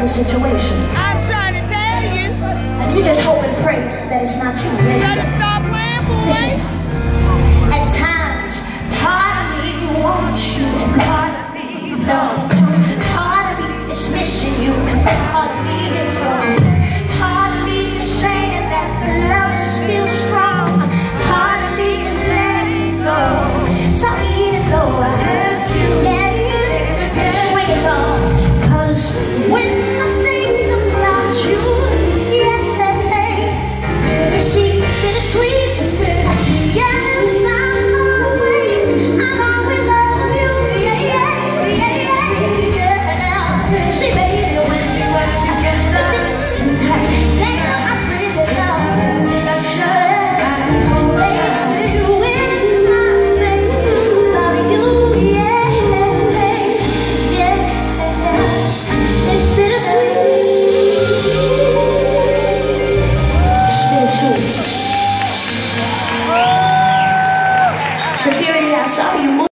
the situation. I'm trying to tell you. And you just hope and pray that it's not you. You better stop playing, boy. At times, part of me wants you and part of me don't. Part of me is missing you and part of me is wrong. Part of me is saying that the love is still strong. Part of me is letting go. So even though I hurt you, let you swing it on. 'Cause when I think about you, bittersweet. Yes, I'll always love you. Yeah, yeah, yeah, yeah. See, baby, when we were together, damn, I really love you. Baby, when I think about you, yeah, yeah, it's bittersweet. Security, I saw you.